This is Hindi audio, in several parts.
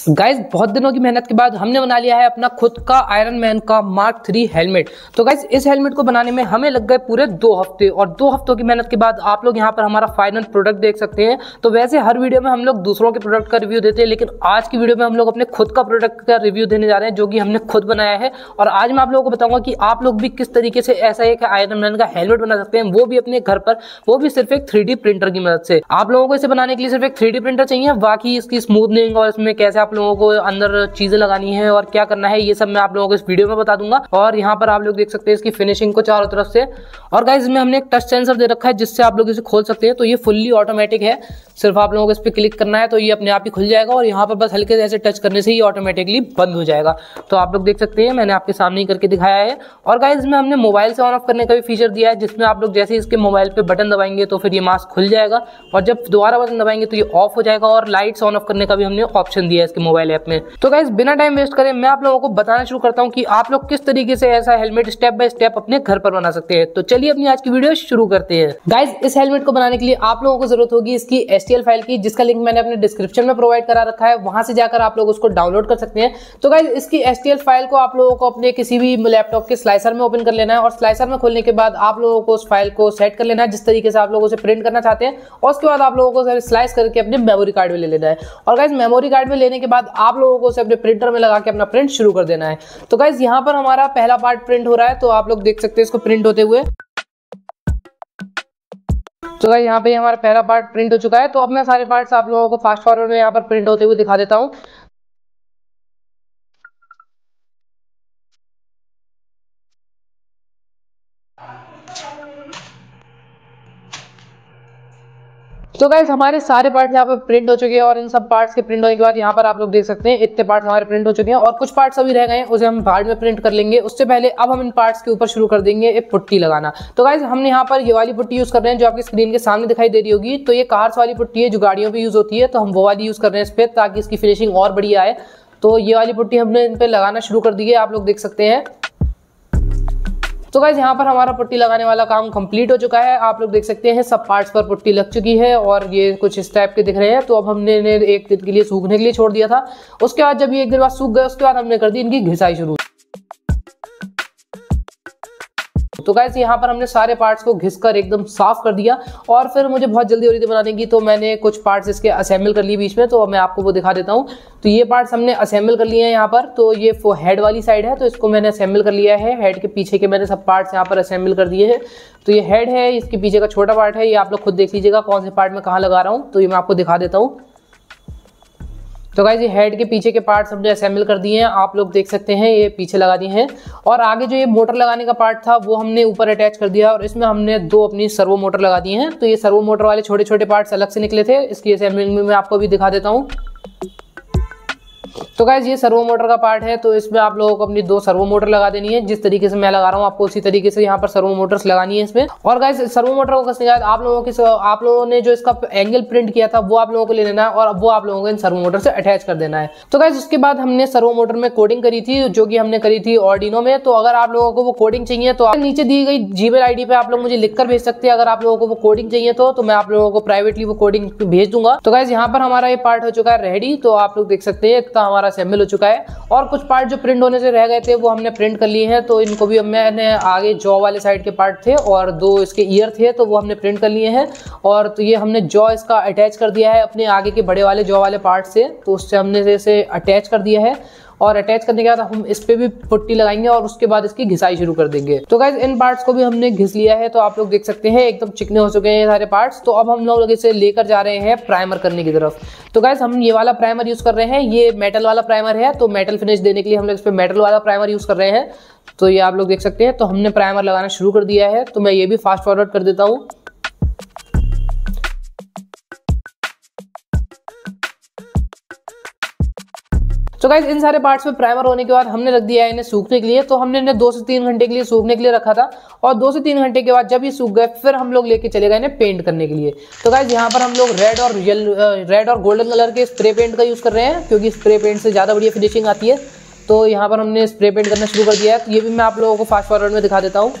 गाइज बहुत दिनों की मेहनत के बाद हमने बना लिया है अपना खुद का आयरन मैन का मार्क 3 हेलमेट। तो गाइज इस हेलमेट को बनाने में हमें लग गए पूरे 2 हफ्ते, और 2 हफ्तों की मेहनत के बाद आप लोग यहाँ पर हमारा फाइनल प्रोडक्ट देख सकते हैं। तो वैसे हर वीडियो में हम लोग दूसरों के प्रोडक्ट का रिव्यू देते हैं, लेकिन आज की वीडियो में हम लोग अपने खुद का प्रोडक्ट का रिव्यू देने जा रहे हैं जो कि हमने खुद बनाया है। और आज मैं आप लोगों को बताऊंगा कि आप लोग भी किस तरीके से ऐसा एक आयरन मैन का हेलमेट बना सकते हैं, वो भी अपने घर पर, वो भी सिर्फ एक 3D प्रिंटर की मदद से। आप लोगों को इसे बनाने के लिए सिर्फ एक 3D प्रिंटर चाहिए, बाकी इसकी स्मूथनिंग और इसमें कैसे आप लोगों को अंदर चीजें लगानी है और क्या करना है ये सब मैं आप लोगों को इस वीडियो में बता दूंगा। और यहाँ पर आप लोग देख सकते हैं इसकी फिनिशिंग को चारों तरफ से। और गाइस इसमें हमने एक टच सेंसर दे रखा है जिससे आप लोग इसे खोल सकते हैं। तो ये फुल्ली ऑटोमेटिक है, सिर्फ आप लोगों को इस पर क्लिक करना है तो ये अपने आप ही खुल जाएगा, और यहाँ पर बस हल्के से ऐसे टच करने से ही ऑटोमेटिकली बंद हो जाएगा। तो आप लोग देख सकते हैं मैंने आपके सामने ही करके दिखाया है। और गाइस इसमें हमने मोबाइल से ऑन ऑफ करने का भी फीचर दिया है, जिसमें आप लोग जैसे इसके मोबाइल पे बटन दबाएंगे तो फिर ये मास्क खुल जाएगा, और जब दोबारा बटन दबाएंगे तो ये ऑफ हो जाएगा। और लाइट्स ऑन ऑफ करने का भी हमने ऑप्शन दिया है इसके मोबाइल ऐप में। तो गाइस बिना टाइम वेस्ट करें मैं आप लोगों को बताना शुरू करता हूं कि आप लोग किस तरीके से ऐसा हेलमेट स्टेप बाय स्टेप अपने घर पर बना सकते हैं। तो चलिए अपनी आज की वीडियो शुरू करते हैं। गाइस इस हेलमेट को बनाने के लिए आप लोगों को जरूरत होगी इसकी STL फाइल की, जिसका लिंक मैंने अपने डिस्क्रिप्शन में प्रोवाइड करा रखा है, वहां से जाकर आप लोग उसको डाउनलोड कर सकते हैं। तो गाइस इसकी STL फाइल को आप लोगों को अपने किसी भी लैपटॉप के स्लाइसर में ओपन कर लेना है, और स्लाइसर में खोलने के बाद आप लोगों को उस फाइल को सेट कर लेना है जिस तरीके से आप लोग उसे प्रिंट करना चाहते हैं। और उसके बाद आप लोगों को स्लाइस करके अपने मेमोरी कार्ड में ले लेना है, और गाइस मेमोरी कार्ड में लेने के बाद आप लोगों को उसे अपने प्रिंटर में लगा के अपना प्रिंट शुरू कर देना है। तो गाइस यहाँ पर हमारा पहला पार्ट प्रिंट हो रहा है, तो आप लोग देख सकते हैं इसको प्रिंट होते हुए। तो गाइस यहाँ पे हमारा पहला पार्ट प्रिंट हो चुका है। तो अब मैं सारे पार्ट्स आप लोगों को फास्ट फॉरवर्ड में यहाँ पर प्रिंट होते हुए दिखा देता हूँ। तो गाइस हमारे सारे पार्ट्स यहाँ पर प्रिंट हो चुके हैं, और इन सब पार्ट्स के प्रिंट होने के बाद यहाँ पर आप लोग देख सकते हैं इतने पार्ट्स हमारे प्रिंट हो चुके हैं, और कुछ पार्ट्स अभी रह गए हैं उसे हम बाद में प्रिंट कर लेंगे। उससे पहले अब हम इन पार्ट्स के ऊपर शुरू कर देंगे एक पुट्टी लगाना। तो गाइस हमने यहाँ पर ये वाली पुट्टी यूज कर रहे हैं जो आपकी स्क्रीन के सामने दिखाई दे रही होगी। तो ये कार्स वाली पुट्टी है जो गाड़ियों पर यूज होती है, तो हम वो वाली यूज कर रहे हैं इस पर, ताकि इसकी फिनिशिंग और बढ़िया आए। तो ये वाली पुट्टी हमने इन पर लगाना शुरू कर दी है, आप लोग देख सकते हैं। तो गाइस यहाँ पर हमारा पुट्टी लगाने वाला काम कंप्लीट हो चुका है, आप लोग देख सकते हैं सब पार्ट्स पर पुट्टी लग चुकी है, और ये कुछ इस टाइप के दिख रहे हैं। तो अब हमने इन्हें एक दिन के लिए सूखने के लिए छोड़ दिया था। उसके बाद जब ये एक दिन बाद सूख गए उसके बाद हमने कर दी इनकी घिसाई शुरू। तो गाइस यहाँ पर हमने सारे पार्ट्स को घिसकर एकदम साफ कर दिया, और फिर मुझे बहुत जल्दी हो रही थी बनाने की, तो मैंने कुछ पार्ट्स इसके असेंबल कर लिए बीच में। तो मैं आपको वो दिखा देता हूँ। तो ये पार्ट्स हमने असेंबल कर लिए हैं यहाँ पर। तो ये हेड वाली साइड है, तो इसको मैंने असेंबल कर लिया है। हेड के पीछे के मैंने सब पार्ट्स यहाँ पर असेंबल कर दिए हैं। तो ये हेड है, इसके पीछे का छोटा पार्ट है, ये आप लोग खुद देख लीजिएगा कौन से पार्ट में कहाँ लगा रहा हूँ। तो ये मैं आपको दिखा देता हूँ। तो गाइस ये हेड के पीछे के पार्ट्स हमने असेंबल कर दिए हैं, आप लोग देख सकते हैं ये पीछे लगा दिए हैं। और आगे जो ये मोटर लगाने का पार्ट था वो हमने ऊपर अटैच कर दिया, और इसमें हमने 2 अपनी सर्वो मोटर लगा दिए हैं। तो ये सर्वो मोटर वाले छोटे छोटे पार्ट्स अलग से निकले थे, इसकी असेंबलिंग में मैं आपको भी दिखा देता हूँ। तो गाइस ये सर्वो मोटर का पार्ट है, तो इसमें आप लोगों को अपनी 2 सर्वो मोटर लगा देनी है। जिस तरीके से मैं लगा रहा हूँ आपको उसी तरीके से यहाँ पर सर्वो मोटर्स लगानी है इसमें। और गाइस सर्वो मोटर को कसने के बाद आप लोगों ने जो इसका एंगल प्रिंट किया था वो आप लोगों को ले लेना है, और वो आप लोगों को इन सर्वो मोटर से अटैच कर देना है। तो गाइस उसके बाद हमने सर्वो मोटर में कोडिंग करी थी, जो कि हमने करी थी आर्डिनो में। तो अगर आप लोगों को वो कोडिंग चाहिए तो नीचे दी गई जीमेल ID पे आप लोग मुझे लिखकर भेज सकते हैं। अगर आप लोगों को वो कोडिंग चाहिए तो मैं आप लोगों को प्राइवेटली वो कोडिंग भेज दूंगा। तो गाइस यहाँ पर हमारा ये पार्ट हो चुका है रेडी। तो आप लोग देख सकते हैं इतना हमारा असेंबल हो चुका है, और कुछ पार्ट जो प्रिंट होने से रह गए थे वो हमने प्रिंट कर लिए हैं। तो इनको भी मैंने आगे जॉ वाले साइड के पार्ट थे और 2 इसके ईयर थे, तो वो हमने प्रिंट कर लिए हैं। और तो ये हमने जॉ इसका अटैच कर दिया है अपने आगे के बड़े वाले जॉ वाले पार्ट से, तो उससे हमने इसे अटैच कर दिया है। और अटैच करने के बाद हम इस पे भी पुट्टी लगाएंगे, और उसके बाद इसकी घिसाई शुरू कर देंगे। तो गाइस इन पार्ट्स को भी हमने घिस लिया है, तो आप लोग देख सकते हैं एकदम चिकने हो चुके हैं ये सारे पार्ट्स। तो अब हम लोग इसे लेकर जा रहे हैं प्राइमर करने की तरफ। तो गाइस हम ये वाला प्राइमर यूज कर रहे हैं, ये मेटल वाला प्राइमर है। तो मेटल फिनिश देने के लिए हम लोग इस पे मेटल वाला प्राइमर यूज कर रहे हैं। तो ये आप लोग देख सकते हैं। तो हमने प्राइमर लगाना शुरू कर दिया है, तो मैं ये भी फास्ट फॉरवर्ड कर देता हूँ। तो गाइस इन सारे पार्ट्स में प्राइमर होने के बाद हमने रख दिया है इन्हें सूखने के लिए। तो हमने इन्हें 2 से 3 घंटे के लिए सूखने के लिए रखा था, और 2 से 3 घंटे के बाद जब ये सूख गए फिर हम लोग लेके चले गए इन्हें पेंट करने के लिए। तो गाइस यहाँ पर हम लोग रेड और गोल्डन कलर के स्प्रे पेंट का यूज कर रहे हैं, क्योंकि स्प्रे पेंट से ज्यादा बढ़िया फिनिशिंग आती है। तो यहाँ पर हमने स्प्रे पेंट करना शुरू कर दिया है। तो ये भी मैं आप लोगों को फास्ट फॉरवर्ड में दिखा देता हूँ।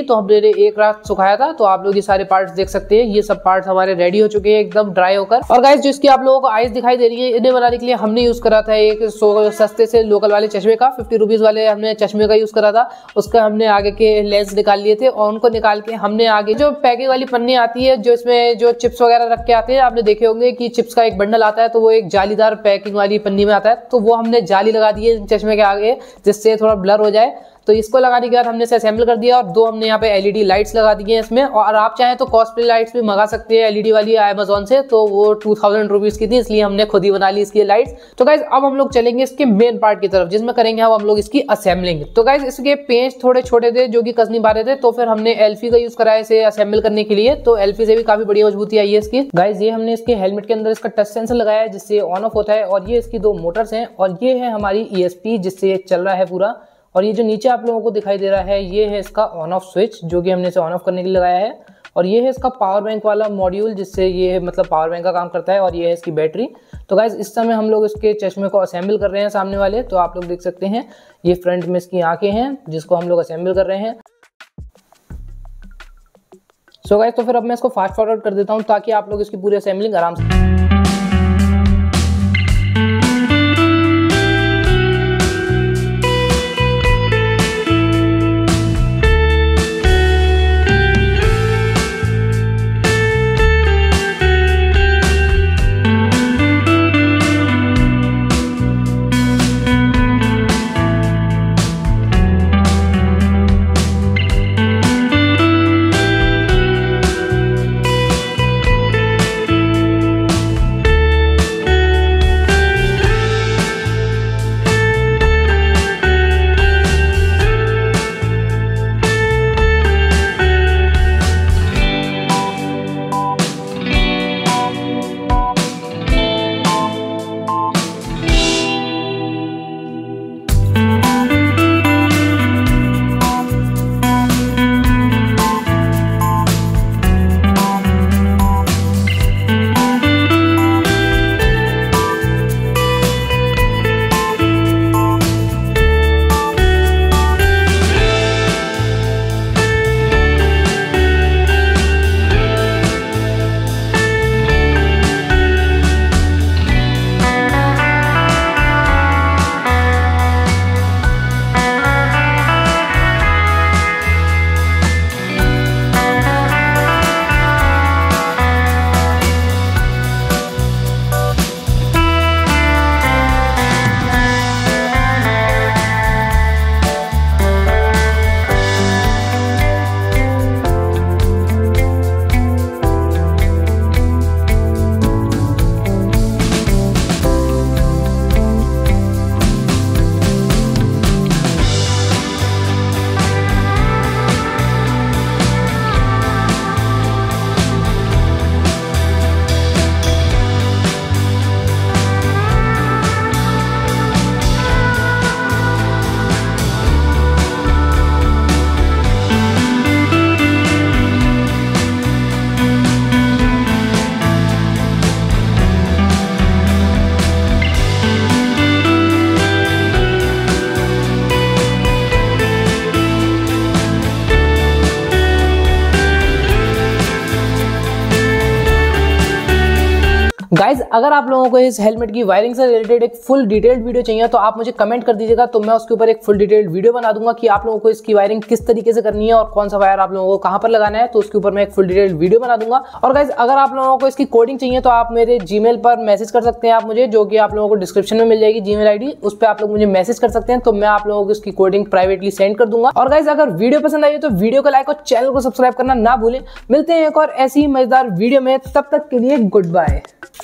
तो हमने एक रात सुखाया था। तो आप लोग ये सारे पार्ट्स देख सकते हैं, ये सब पार्ट्स हमारे रेडी हो चुके हैं एकदम ड्राई होकर। और गाइस जो इसकी आप लोगों को आइस दिखाई दे रही है, इन्हें बनाने के लिए हमने यूज करा था एक सस्ते से लोकल वाले चश्मे का, 50 रुपीज वाले हमने चश्मे का यूज करा था। उसका हमने आगे के लेंस निकाल लिए थे और उनको निकाल के हमने आगे जो पैकिंग वाली पन्नी आती है, जो इसमें जो चिप्स वगैरह रख के आते हैं, आपने देखे होंगे कि चिप्स का एक बंडल आता है तो वो एक जालीदार पैकिंग वाली पन्नी में आता है, तो वो हमने जाली लगा दी है चश्मे के आगे जिससे थोड़ा ब्लर हो जाए। तो इसको लगाने के बाद हमने इसे असेंबल कर दिया और दो हमने यहाँ पे एलईडी लाइट्स लगा दी है इसमें। और आप चाहें तो कॉस्टली लाइट्स भी मंगा सकते हैं एलईडी वाली अमेज़न से, तो वो 2000 रुपीज की थी, इसलिए हमने खुद ही बना ली इसकी लाइट्स। तो गाइज अब हम लोग चलेंगे इसके मेन पार्ट की तरफ, जिसमें करेंगे हम लोग इसकी असेंबलिंग। तो गाइज इसके पेंच थोड़े छोटे थे जो कि कस नहीं पा रहे थे, तो फिर हमने एल्फी का यूज करा है इसे असेंबल करने के लिए। तो एल्फी से भी काफी बड़ी मजबूती आई है इसकी। गाइज ये हमने इसके हेलमेट के अंदर इसका टच सेंसर लगाया है जिससे ऑन ऑफ होता है, और ये इसकी दो मोटर्स हैं, और ये है हमारी ESP जिससे ये चल रहा है पूरा। और ये जो नीचे आप लोगों को दिखाई दे रहा है, ये है इसका ऑन ऑफ स्विच जो कि हमने इसे ऑन ऑफ करने के लिए लगाया है। और ये है इसका पावर बैंक वाला मॉड्यूल जिससे ये मतलब पावर बैंक का काम करता है, और ये है इसकी बैटरी। तो गाइज इस समय हम लोग इसके चश्मे को असेंबल कर रहे हैं सामने वाले। तो आप लोग देख सकते हैं ये फ्रंट में इसकी आंखें हैं जिसको हम लोग असेंबल कर रहे हैं। सो गाइज तो फिर अब मैं इसको फास्ट फॉरवर्ड कर देता हूँ ताकि आप लोग इसकी पूरी असेंबलिंग आराम से। गाइज अगर आप लोगों को इस हेलमेट की वायरिंग से रिलेटेड एक फुल डिटेल्ड वीडियो चाहिए तो आप मुझे कमेंट कर दीजिएगा, तो मैं उसके ऊपर एक फुल डिटेल्ड वीडियो बना दूंगा कि आप लोगों को इसकी वायरिंग किस तरीके से करनी है और कौन सा वायर आप लोगों को कहां पर लगाना है, तो उसके ऊपर मैं एक फुल डिटेल्ड वीडियो बना दूंगा। और गाइज अगर आप लोगों को इसकी कोडिंग चाहिए तो आप मेरे जीमेल पर मैसेज कर सकते हैं आप मुझे, जो कि आप लोगों को डिस्क्रिप्शन में मिल जाएगी जीमेल आईडी, उस पर आप लोग मुझे मैसेज कर सकते हैं, तो मैं आप लोगों को इसकी कोडिंग प्राइवेटली सेंड कर दूंगा। और गाइज अगर वीडियो पसंद आई तो वीडियो को लाइक और चैनल को सब्सक्राइब करना ना भूलें। मिलते हैं एक और ऐसी ही मजेदार वीडियो में, तब तक के लिए गुड बाय।